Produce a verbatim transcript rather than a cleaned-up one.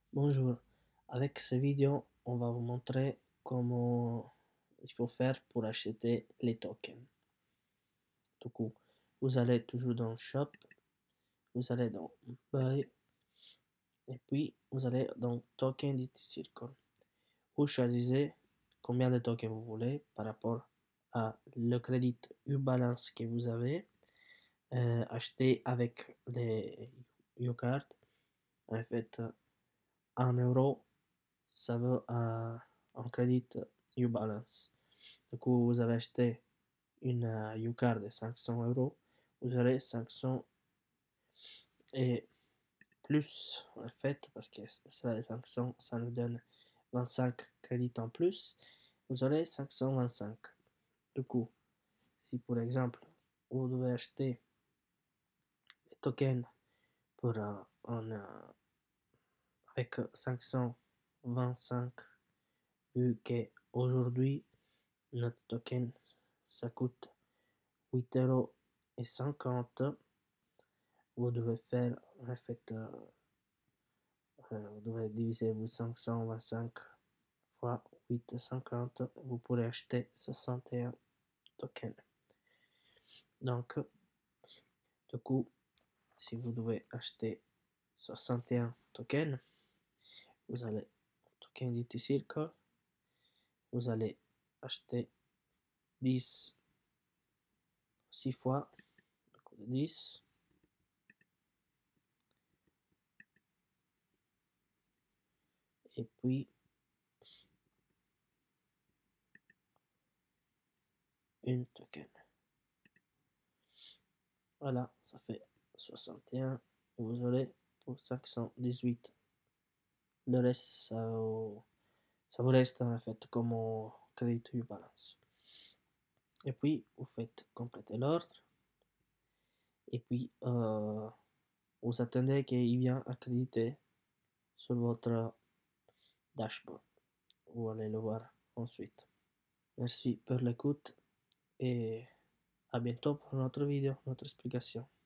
Bonjour, avec cette vidéo, on va vous montrer comment il faut faire pour acheter les tokens. Du coup, vous allez toujours dans Shop, vous allez dans Buy, et puis vous allez dans Token du Circle. Vous choisissez combien de tokens vous voulez par rapport à le crédit U-Balance que vous avez euh, acheté avec les U-Cards. En fait, un euro, ça veut euh, un crédit U-Balance. Du coup, vous avez acheté une uh, U-Card de cinq cents euros, vous aurez cinq cents et plus en fait, parce que ça, les cinq cents, ça nous donne vingt-cinq crédits en plus, vous aurez cinq cent vingt-cinq. Du coup, si par exemple, vous devez acheter les tokens pour un, un, un avec cinq cent vingt-cinq, vu qu'aujourd'hui, notre token, ça coûte huit euros et cinquante, vous devez faire, en fait, euh, euh, vous devez diviser vos cinq cent vingt-cinq fois huit virgule cinquante, vous pourrez acheter soixante et un tokens. Donc, du coup, si vous devez acheter soixante et un tokens, vous allez token d'I T Circle, vous allez acheter dix, six fois, dix, et puis une token. Voilà, ça fait soixante et un, vous aurez pour cinq cent dix-huit. Le reste, ça, ça vous reste en fait comme crédit U balance. Et puis, vous faites compléter l'ordre. Et puis, euh, vous attendez qu'il vienne accréditer sur votre dashboard. Vous allez le voir ensuite. Merci pour l'écoute et à bientôt pour notre vidéo, notre explication.